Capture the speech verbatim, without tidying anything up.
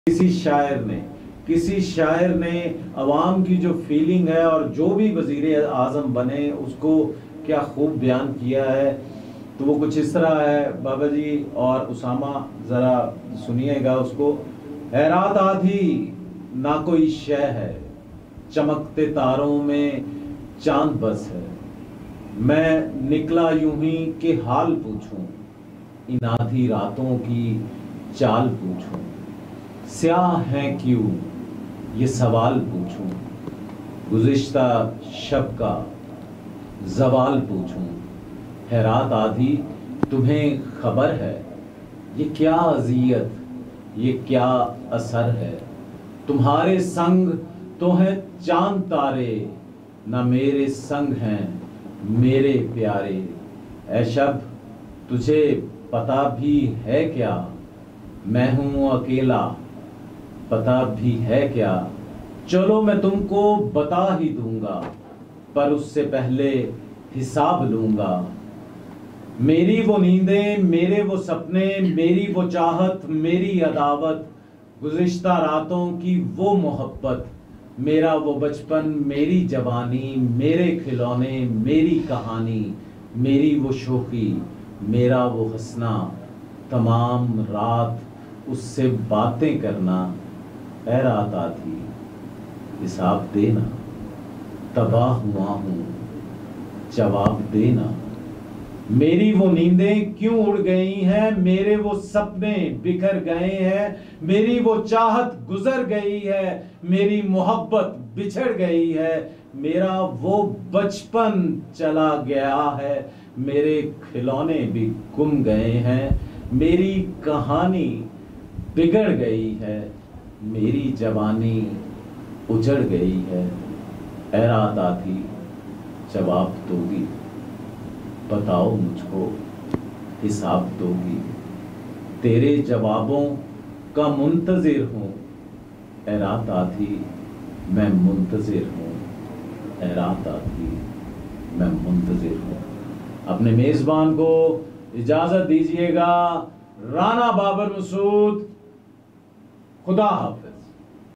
किसी शायर ने किसी शायर ने अवाम की जो फीलिंग है और जो भी वजीर आज़म बने उसको क्या खूब बयान किया है। तो वो कुछ इस तरह है बाबा जी और उसामा, ज़रा सुनिएगा उसको। हैरात आधी ना कोई शय है, चमकते तारों में चांद बस है। मैं निकला यूं ही कि हाल पूछूं, इन आधी रातों की चाल पूछूं। स्याह है क्यों ये सवाल पूछूं, गुज़िश्ता शब का ज़वाल पूछूं। है रात आधी तुम्हें खबर है, ये क्या अज़ियत ये क्या असर है। तुम्हारे संग तो हैं चांद तारे, न मेरे संग हैं मेरे प्यारे। ऐ शब तुझे पता भी है क्या, मैं हूँ अकेला पता भी है क्या। चलो मैं तुमको बता ही दूंगा, पर उससे पहले हिसाब लूंगा। मेरी वो नींदें मेरे वो सपने, मेरी वो चाहत मेरी अदावत, गुज़िश्ता रातों की वो मोहब्बत, मेरा वो बचपन मेरी जवानी, मेरे खिलौने मेरी कहानी, मेरी वो शोखी मेरा वो हंसना, तमाम रात उससे बातें करना। ऐ रात आधी हिसाब देना, तबाह हुआ हूँ जवाब देना। मेरी वो नींदें क्यों उड़ गई हैं, मेरे वो सपने बिखर गए हैं, मेरी वो चाहत गुजर गई है, मेरी मोहब्बत बिछड़ गई है, मेरा वो बचपन चला गया है, मेरे खिलौने भी गुम गए हैं, मेरी कहानी बिगड़ गई है, मेरी जवानी उजड़ गई है। ऐ रात आधी जवाब दोगी, बताओ मुझको हिसाब दोगी। तेरे जवाबों का मुंतजिर हूँ, ऐ रात आधी मैं मुंतजिर हूँ, ऐ रात आधी मैं मुंतजिर हूँ। अपने मेज़बान को इजाज़त दीजिएगा। राना बाबर मसूद, खुदा हाफिज।